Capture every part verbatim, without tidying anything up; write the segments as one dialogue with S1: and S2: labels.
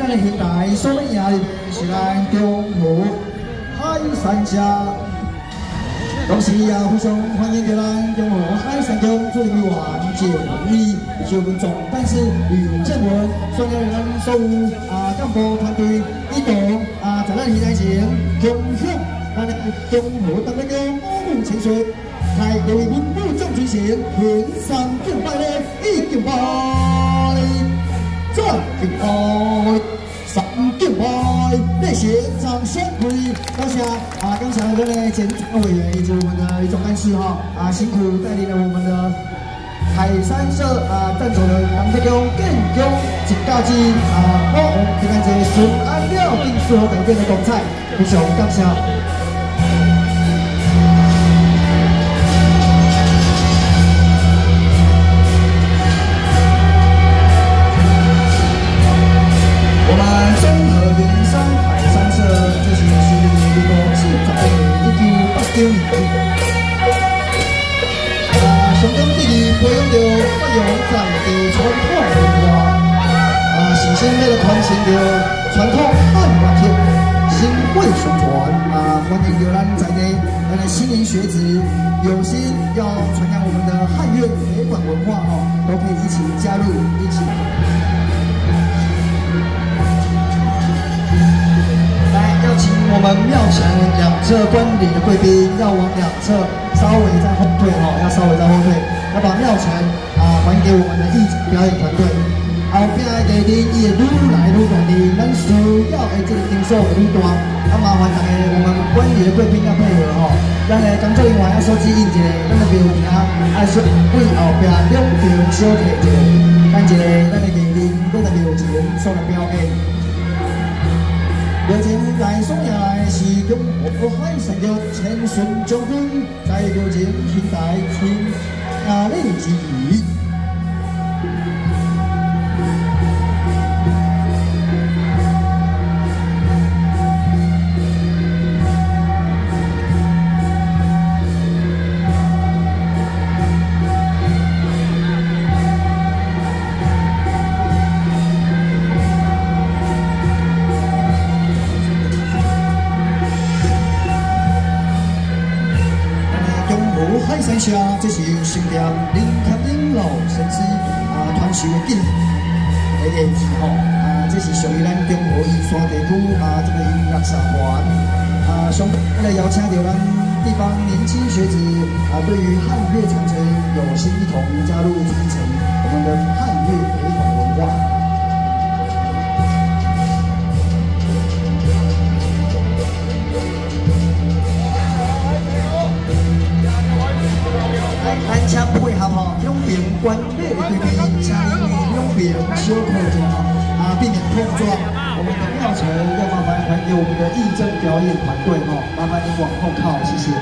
S1: 咱的现代所要赢的是咱中和海山社。 同时也非常欢迎着咱中和海山乡主任委员谢文义、谢文总干事吕正文，所有咱所有啊干部团队一同啊在咱现场前共享咱的中和当地的五路清水，在各位民主将军前献上敬拜的一敬拜，再敬拜。 三敬拜，热线掌声鼓励，感谢啊！感谢我们的检察委员以及我们的总干事哈啊，辛苦带领了我们的海山社啊站走的咱们这个建中一家子啊，好，非常谢顺安了定适合改变的公菜，非常感谢。 啊，上港第二培养着发扬在地传统文化，啊，是先要传承着传统汉乐器，新贵宣传，啊，欢迎着咱在地咱的新年学子有心要传扬我们的汉乐北管文化哦，都可以一起加入，一起。 请我们庙前两侧观礼的贵宾要往两侧稍微再后退哈，要稍微再后退，要把庙前啊还给我们的艺表演团队。后边的艺人伊会愈来愈大力，咱需要的这个场所会愈大。啊，麻烦大家我们观礼的贵宾要配合哈，咱的工作人员要手指印一下，咱的庙埕啊是为后边两边小提一下，等一下咱的艺人搁在庙前所来表演。 目前来送下来是中和海山局前顺将军，在目前现代请压力之余。 海山社，这是新店林克林老先生啊传授的技的艺术吼啊，这是属于咱中和宜山地区啊这个音乐社团啊，上来邀请到咱地方年轻学子啊，对于汉乐传承有心一同加入传承我们的汉乐北管文化。 咱请配合吼，两边观礼的贵宾，请你两边小靠近吼，啊，避免碰撞。我们的庙前要麻烦还给我们的义正表演团队吼，麻烦你往后靠，谢谢。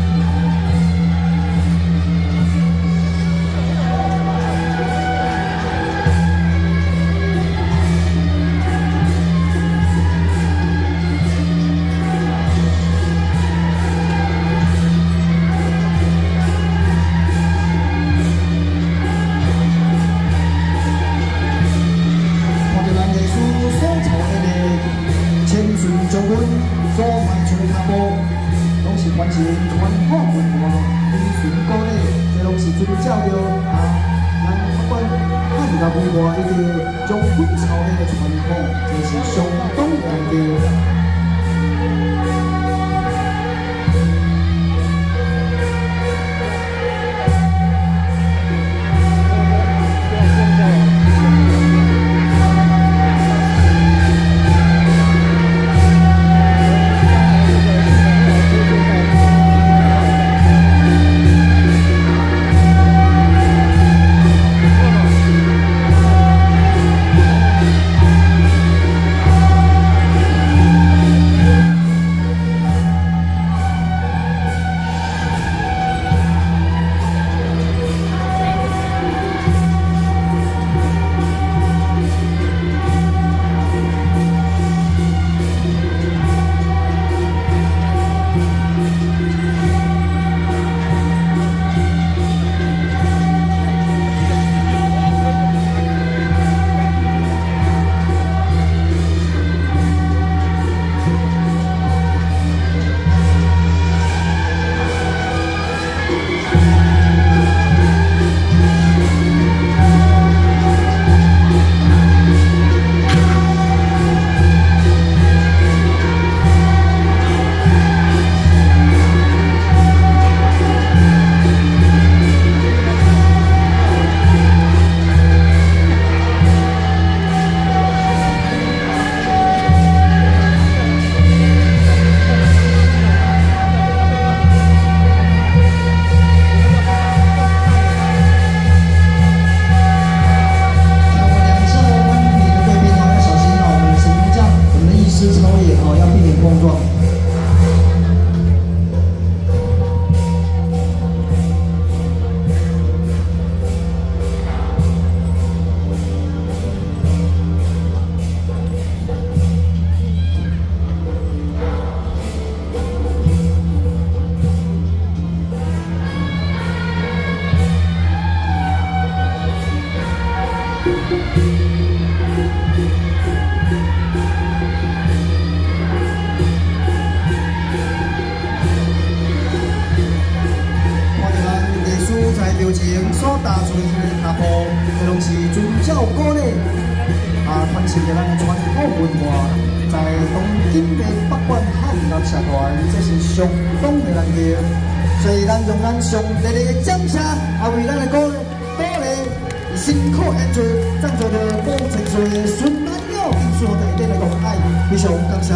S1: 将军所迈出的脚步，拢是传承传统文化，遵循古礼，这拢是遵照着啊咱不管汉乐文化以及将军朝的传统，这是相当严格。 持着咱的传统文化，在东京的北关汉乐社团，这是相当的难得。所以咱用咱上热烈的掌声，也为咱的鼓鼓励，辛苦演出，赞助着高情绪的孙男友艺术的一点的关爱，非常感谢。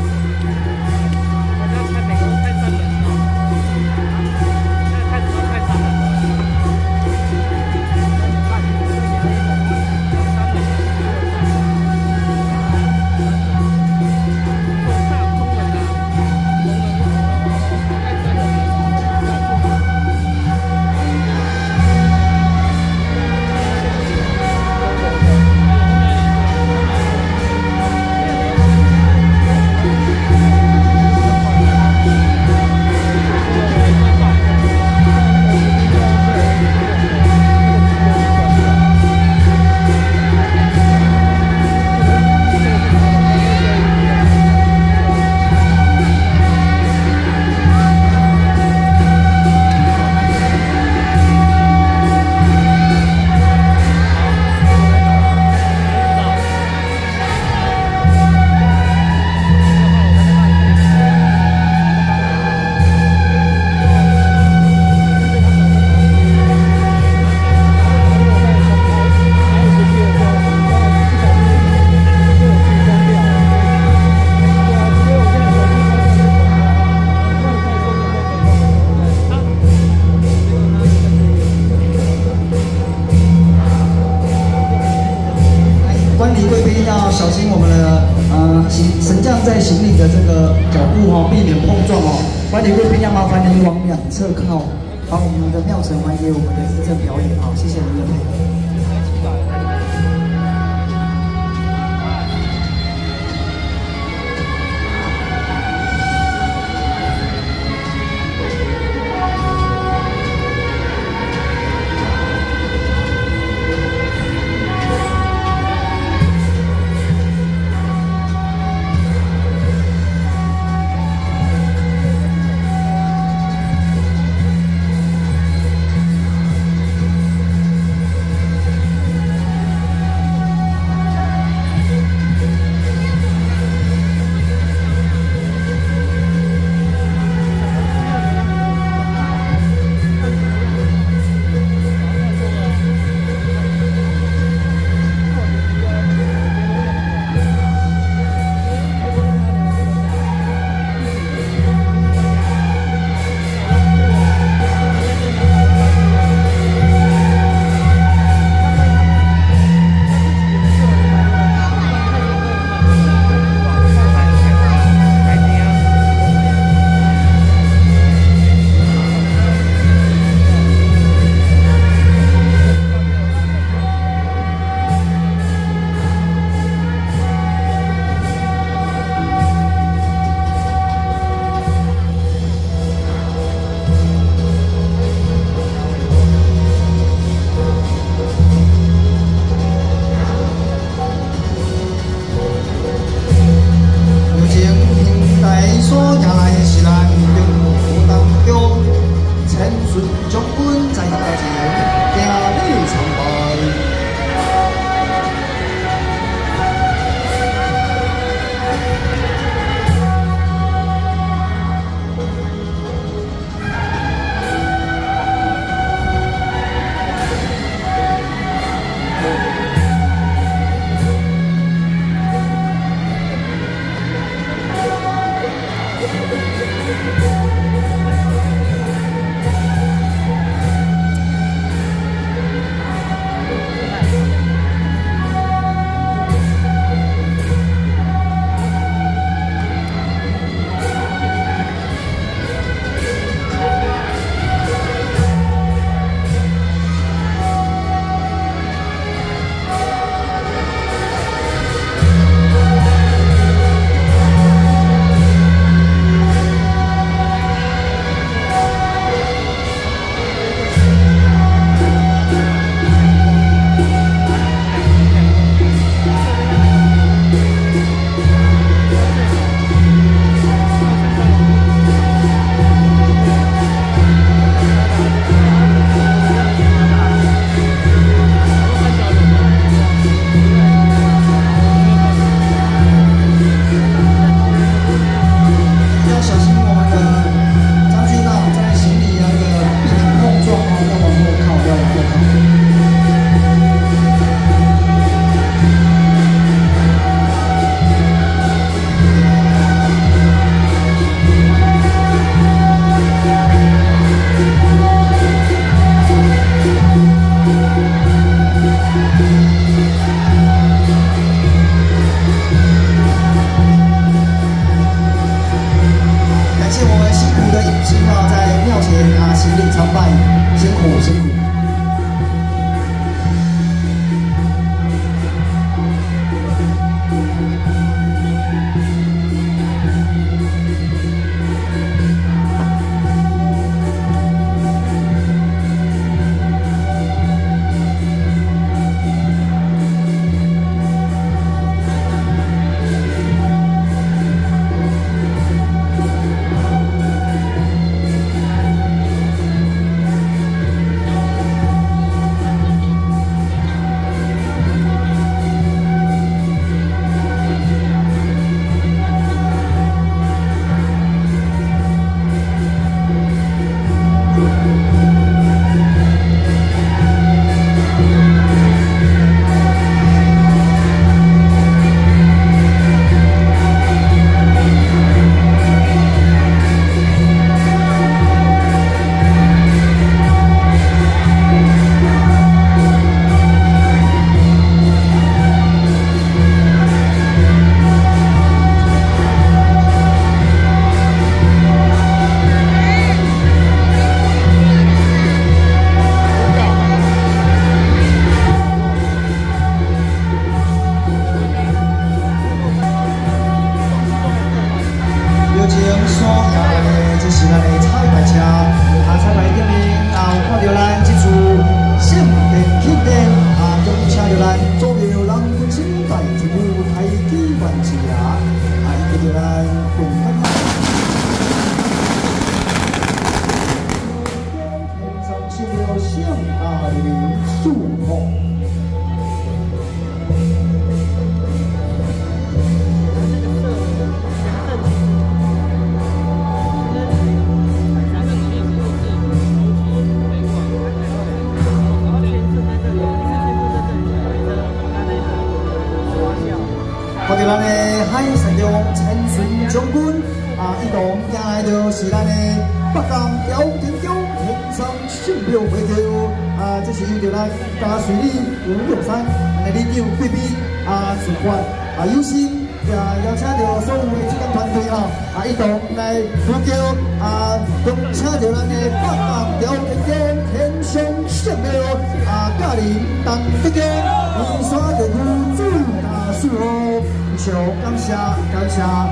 S1: 观礼贵宾要小心我们的呃行神将在行礼的这个脚步哦，避免碰撞哦。观礼贵宾要麻烦您往两侧靠，把我们的庙程还给我们的仪正表演好，谢谢您的配合。 洗礼参拜，辛苦辛苦。 咱的海神中千顺将军啊，一同迎来就是咱的北港朝天宫天上圣庙回头啊，这是由着咱嘉水里吴玉山咱的领袖贵宾啊主管啊有心也邀请到所有的志工团队哈啊，一同来呼叫啊，恭请到咱的北港朝天宫天上圣庙啊，驾临东北宫二山地区主大树哦。 非常感谢感谢。啊，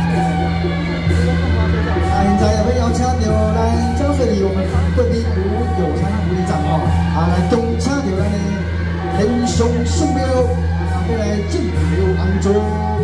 S1: 现在也要邀请到咱嘉水里我们贵宾吴有参吴理长吼，啊来恭请到咱的天上圣庙啊，要来进入安住。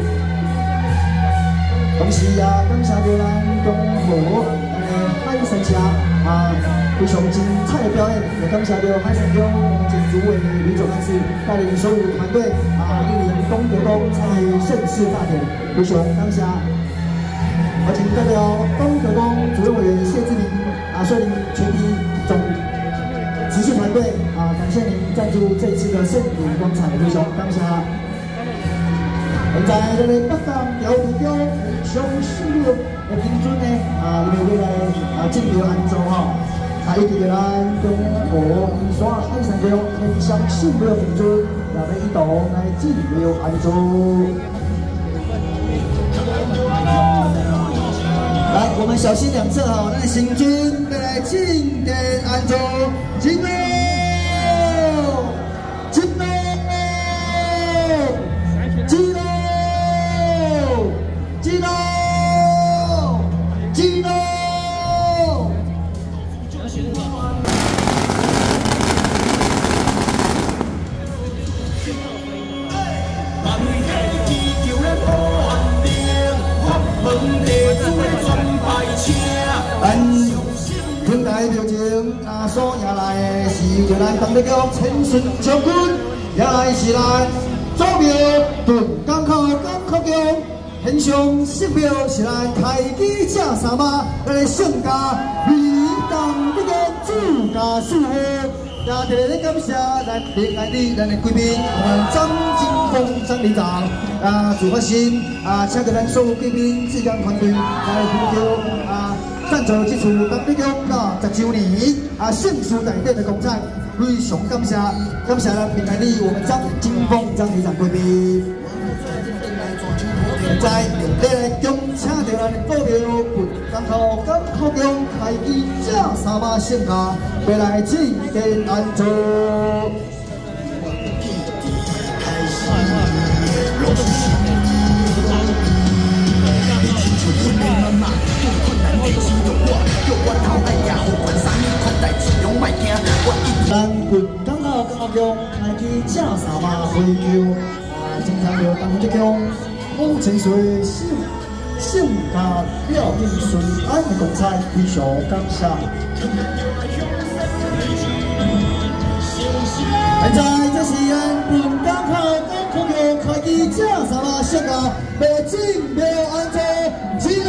S1: 同时啊，感谢到咱中和咱的海神社啊，非常精彩的表演，也感谢到海神宫我们前主委吕总干事带领所有团队啊，莅临东德宫参与盛事大典，非常感谢。而请代表东德宫主任委员谢志明啊，率领全体总执事团队啊，感谢您赞助这一次的盛典光彩，非常感谢。现在咱的北港朝天宫上圣庙的平准呢啊，因为要来啊进入安住吼。 啊，一直咱中和二山海神宫天上圣庙平准，也要一同来进入安住。来，我们小心两侧哈，咱行军要来进殿安住，进喽，进喽，进喽，进喽，进喽。 咱听台表情啊，所迎来的是由咱东北宫千顺将军，迎来是咱祖庙屯港口港口宫天上圣庙是咱开基正三马，咱的圣家为东北宫主家属户。 也特别感谢咱平安里咱的贵宾，啊张金峰张理长啊主发心啊，请到咱所有贵宾志工团队来呼叫啊赞助这次东北宫啊十周年啊盛事大典的公彩，非常感谢感谢咱平安里我们张金峰张理长贵宾。现在要来恭请到咱的股票本港口港口中开机这三百性价，要来进店安坐。 咱本港口港口中开机正三百回球，啊，经常着当这种五千岁性性价表演顺安的公差，非常感谢。现在这是咱本港口港口中开机正三百性价，要进要安坐。